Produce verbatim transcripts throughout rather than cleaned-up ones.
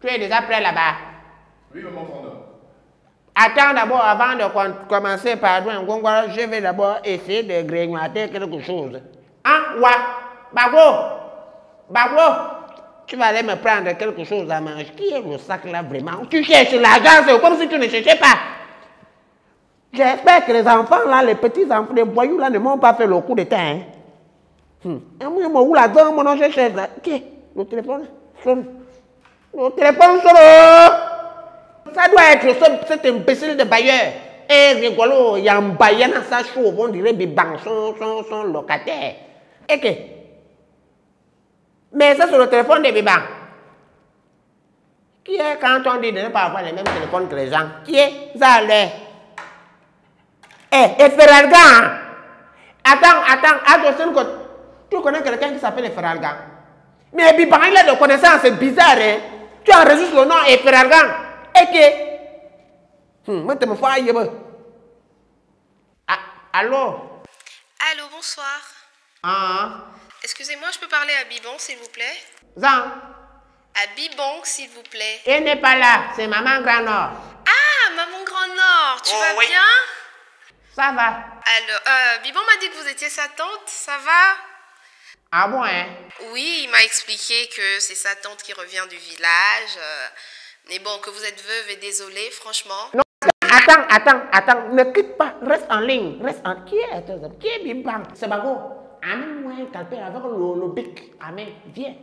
Tu es déjà prêt là-bas? Oui, maman Fanda. Attends d'abord, avant de commencer, pardon, je vais d'abord essayer de grignoter quelque chose. Hein, ouais, Bago, Bago, tu vas aller me prendre quelque chose à manger. Qui est le sac là vraiment? Tu cherches l'argent, c'est comme si tu ne cherchais pas. J'espère que les enfants là, les petits enfants, les voyous là ne m'ont pas fait le coup de temps. Hein. Hmm. Et moi, je où là-dedans, mon nom, je cherche là. Qui? Le téléphone sonne. Le téléphone sonne. Ça doit être cet imbécile de bailleur. Et rigolo, il y a un bailleur dans sa chauve, on dirait Biban, son, son, son locataire. Et que? Mais ça, c'est le téléphone de Biban. Qui est quand on dit de ne pas avoir les mêmes téléphones que les gens? Qui est? Ça l'est. Eh, et Ferralgan. Attends, attends, attends, tu connais quelqu'un qui s'appelle Ferralgan? Mais Biban, il a de connaissances, c'est bizarre, hein? Tu enregistres le nom et Ferralgan. Et que? Hum, moi, tu me fais ah, allô? Allô, bonsoir. Ah. Excusez-moi, je peux parler à Bibon, s'il vous plaît? Zan. À Bibon, s'il vous plaît. Elle n'est pas là, c'est Maman Grand Nord. Ah, Maman Grand Nord, tu oh, vas oui. bien? Ça va. Alors, euh, Bibon m'a dit que vous étiez sa tante, ça va? Ah bon, hein? Oui, il m'a expliqué que c'est sa tante qui revient du village. Euh, mais bon, que vous êtes veuve et désolée, franchement. Non, attends, attends, attends, ne quitte pas, reste en ligne, reste en... Qui est Qui est Bibang? C'est Bago. Amène-moi un calpé avec le, le bic. Amène, viens.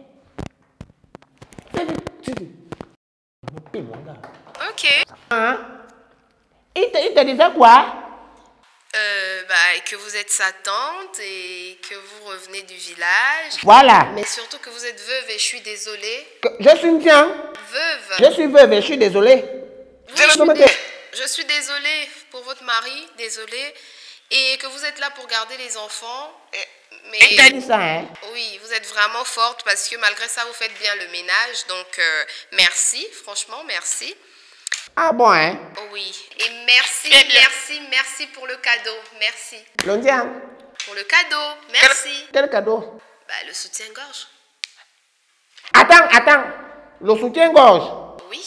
Ok. Hein? Il te, il te disait quoi? Euh, bah, que vous êtes sa tante et que vous revenez du village. Voilà. Mais surtout que vous êtes veuve et je suis désolée. Que, je suis une tiens. Veuve. Je suis veuve et je suis désolée. Oui, je, suis dé je suis désolée pour votre mari, désolée. Et que vous êtes là pour garder les enfants. Mais il t'a dit ça, hein? Oui, vous êtes vraiment forte parce que malgré ça, vous faites bien le ménage. Donc, euh, merci, franchement, merci. Ah bon, hein? Oui, et merci, merci, merci pour le cadeau, merci. L'ondien? Pour le cadeau, merci. Quel, quel cadeau? Bah, le soutien-gorge. Attends, attends, le soutien-gorge? Oui.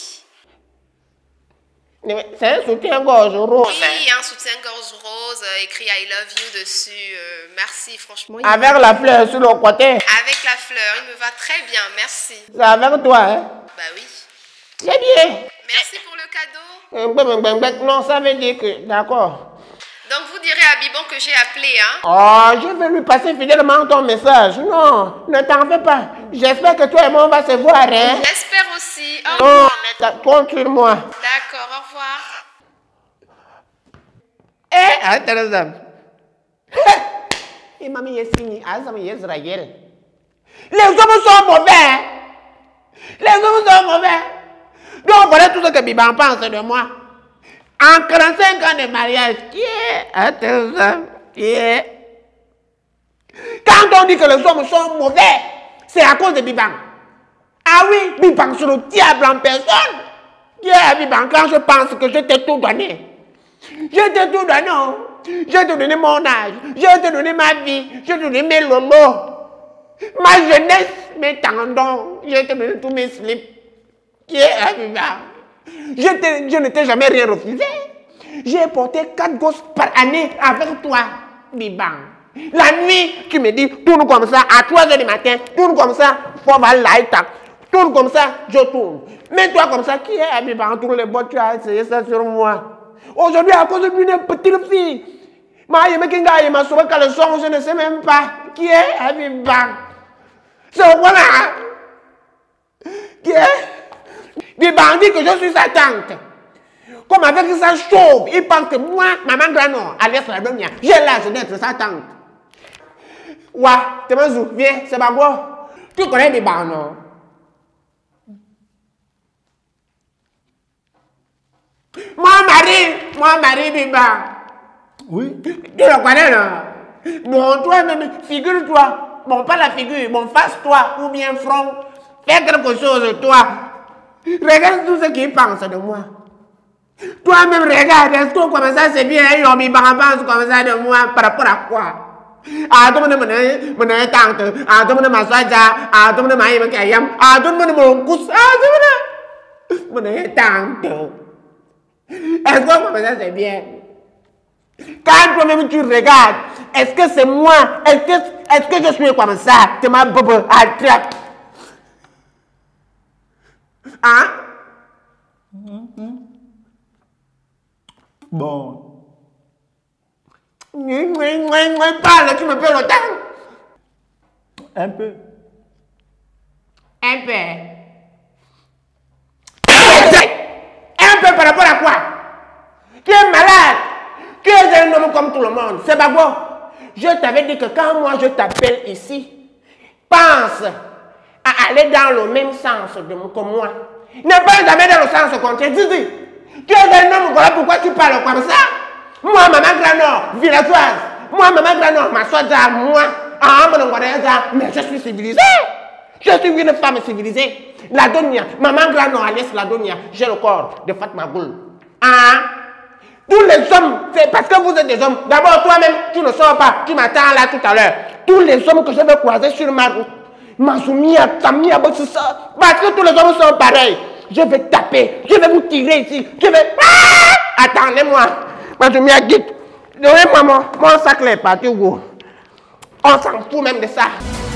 C'est un soutien-gorge rose. Oui, hein? un soutien-gorge rose, euh, écrit I love you dessus. Euh, merci, franchement. Avec la fleur sur le côté? Avec la fleur, il me va très bien, merci. C'est avec toi, hein? Bah oui. C'est bien. Merci pour le cadeau. Non, ça veut dire que... D'accord. Donc, vous direz à Bibon que j'ai appelé, hein? Oh, je vais lui passer fidèlement ton message. Non, ne t'en fais pas. J'espère que toi et moi, on va se voir, hein? J'espère aussi. Au non, revoir. compte sur moi. D'accord, au revoir. Eh, attends, et maman, il signé. Azam, il Israël. Les hommes sont mauvais. Les hommes sont mauvais. Donc, voilà tout ce que Biban pense de moi. En quarante-cinq ans de mariage, qui est... Attends, qui est... Quand on dit que les hommes sont mauvais, c'est à cause de Biban. Ah oui, Biban, c'est le diable en personne. Qui est Biban? Quand je pense que je t'ai tout donné. Je t'ai tout donné. Je t'ai donné mon âge. Je t'ai donné ma vie. Je t'ai donné mes lolos. Ma jeunesse, mes tendons. Je t'ai donné tous mes slips. Qui est Biban? Je, je ne t'ai jamais rien refusé. J'ai porté quatre gosses par année avec toi, Biban. La nuit, tu me dis, tourne comme ça, à trois heures du matin, tourne comme ça, faut va light up. Tourne comme ça, je tourne. Mets-toi comme ça, qui est Biban? Tous les bottes, tu as essayé ça sur moi. Aujourd'hui, à cause d'une petite fille, ma soeur caleçon, je ne sais même pas qui est Biban. C'est voilà. Qui est? Biban dit que je suis sa tante. Comme avec sa chauve, il pense que moi, maman Grano, alias la Donia, j'ai l'âge d'être sa tante. Ouah, tu m'as viens, c'est pas bon. Tu connais Biban, non? Mon mari, mon mari Biban. Oui. Tu le connais, non? Bon, toi-même, figure-toi. Bon, pas la figure, bon, face-toi, ou bien front. Fais quelque chose, toi. Regarde tout ce qu'il pense de moi. Toi-même, regarde, toi comme ça, c'est bien, et on pense comme ça de moi, par rapport à quoi? Ah, tout le monde me tante, ah, tout le monde m'a soja, ah, tout le monde m'a yam, ah, tout le monde m'a cousse, ah, tout le monde. Mon est tantôt. Est-ce que comme ça c'est bien? Quand toi-même tu regardes, est-ce que c'est moi? Est-ce que, est-ce que je suis comme ça? Tu m'as bobo attrape. Hein? Mm-hmm. Bon. Oui, oui, oui, oui, parle, tu me peux le temps. Un peu. Un peu. Un peu par rapport à quoi? Tu es malade. Tu es un homme comme tout le monde. C'est pas bon. Je t'avais dit que quand moi je t'appelle ici, pense à aller dans le même sens de, que moi. Ne pas jamais dans le sens contraire. Dis, dis. Tu es un homme, voilà pourquoi tu parles comme ça. Moi, maman Granor, villageoise. Moi, maman Granor, ma soeur, moi. Ah, mais je suis civilisée. Je suis une femme civilisée. La Donia, maman Granor, Agnès la Donia, j'ai le corps de Fatma Goul. Ah, tous les hommes, c'est parce que vous êtes des hommes. D'abord, toi-même, tu ne sors pas. Tu m'attends là tout à l'heure. Tous les hommes que je vais croiser sur ma route, Mazoumia, Tamia, ça. Parce que tous les hommes sont pareils. Je vais taper, je vais vous tirer ici. Je vais. Ah! Attendez-moi. Mazoumia, dites. Donnez-moi mon, mon sac là, parti où? On s'en fout même de ça.